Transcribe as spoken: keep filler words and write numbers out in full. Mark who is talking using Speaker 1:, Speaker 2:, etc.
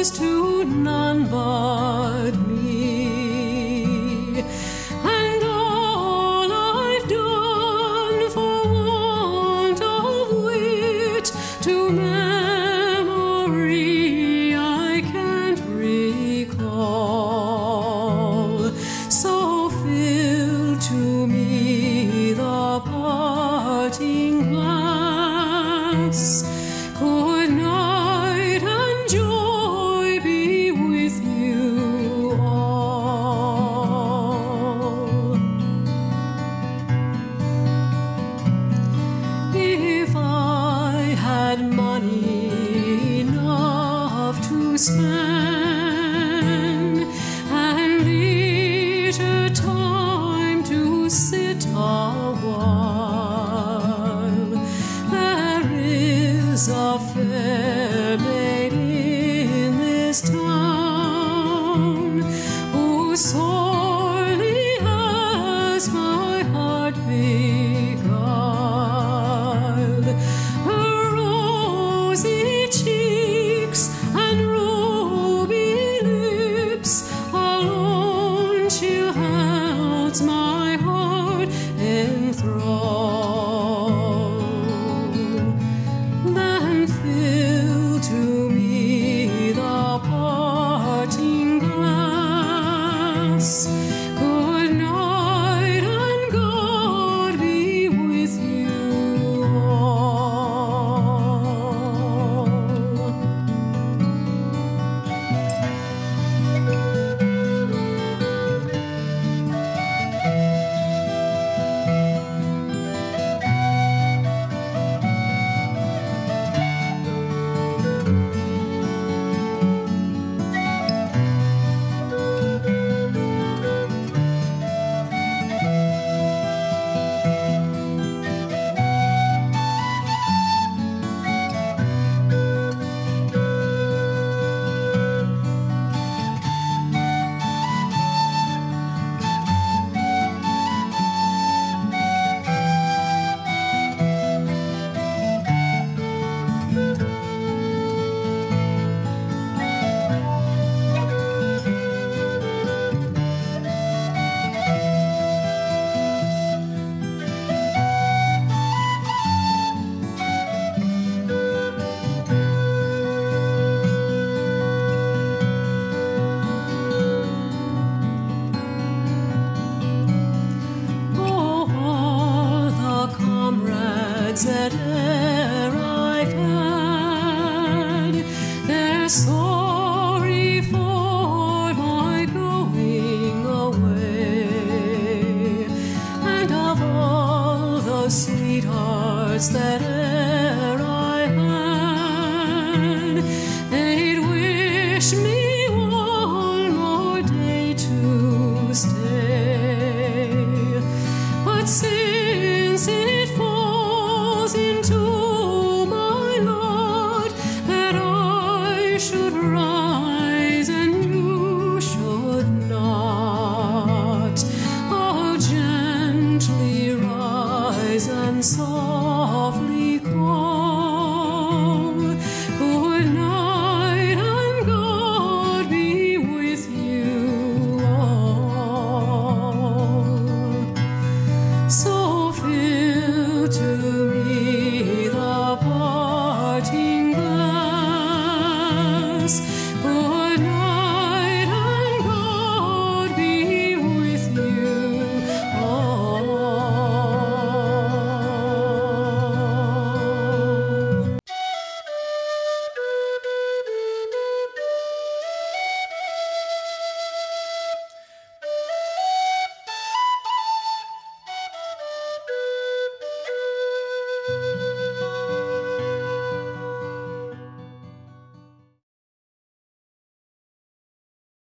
Speaker 1: was to none but me. And all I've done for want of wit to memory I can't recall. So fill to me the parting glass. Good night and joy be with you all. If I had money enough to spend and leisure time to sit a while, there is a fair maid in this town who sorely has my heart beguiled. Her rosy cheeks and ruby lips alone she holds my heart enthralled. Then fill to me the parting glass. Good night and God be with you all. That e'er I've had, they're sorry for my going away. And of all the sweethearts that e'er I had, they'd wish me one more day to stay. But since it into my lot that I should run